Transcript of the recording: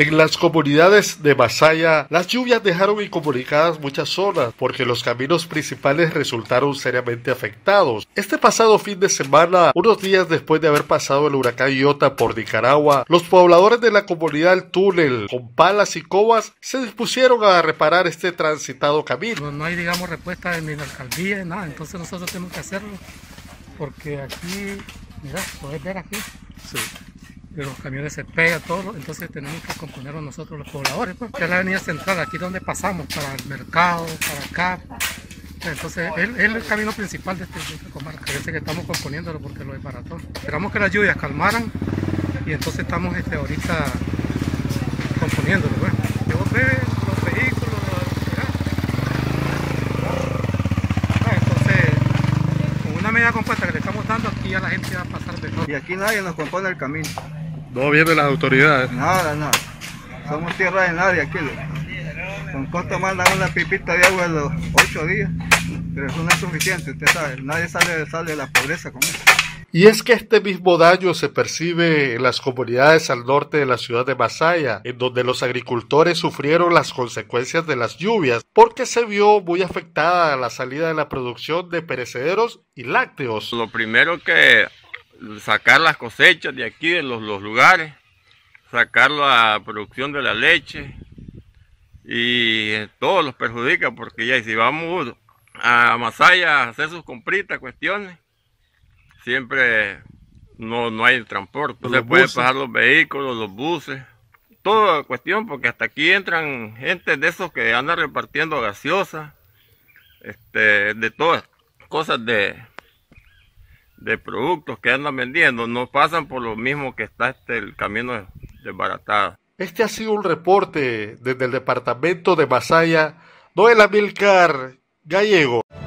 En las comunidades de Masaya, las lluvias dejaron incomunicadas muchas zonas porque los caminos principales resultaron seriamente afectados. Este pasado fin de semana, unos días después de haber pasado el huracán Iota por Nicaragua, los pobladores de la comunidad El Túnel, con palas y cobas, se dispusieron a reparar este transitado camino. No hay, digamos, respuesta ni en la alcaldía, nada, entonces nosotros tenemos que hacerlo porque aquí, mira, puedes ver aquí. Sí. Los camiones se pegan todo, entonces tenemos que componerlo nosotros los pobladores, pues, que es la avenida central, aquí donde pasamos, para el mercado, para acá. Entonces, es el camino principal de esta comarca, que estamos componiéndolo porque lo desbarató. Esperamos que las lluvias calmaran y entonces estamos ahorita componiéndolo. Pues. Vos ves los vehículos, entonces, con una medida compuesta que le estamos dando, aquí ya la gente va a pasar de todo. Y aquí nadie nos compone el camino. No vienen las autoridades. Nada, nada. Somos tierra de nadie aquí. Con costo mandan una pipita de agua a los 8 días, pero eso no es suficiente, usted sabe. Nadie sale de la pobreza con eso. Y es que este mismo daño se percibe en las comunidades al norte de la ciudad de Masaya, en donde los agricultores sufrieron las consecuencias de las lluvias, porque se vio muy afectada la salida de la producción de perecederos y lácteos. Lo primero que sacar las cosechas de aquí, de los lugares, sacar la producción de la leche, y todo los perjudica, porque ya si vamos a Masaya a hacer sus compritas, cuestiones, siempre no hay transporte, no se pueden pasar los vehículos, los buses, toda cuestión, porque hasta aquí entran gente de esos que andan repartiendo gaseosa, de todas cosas de productos que andan vendiendo, no pasan por lo mismo que está el camino desbaratado. Este ha sido un reporte desde el departamento de Masaya, Noel Amílcar Gallego.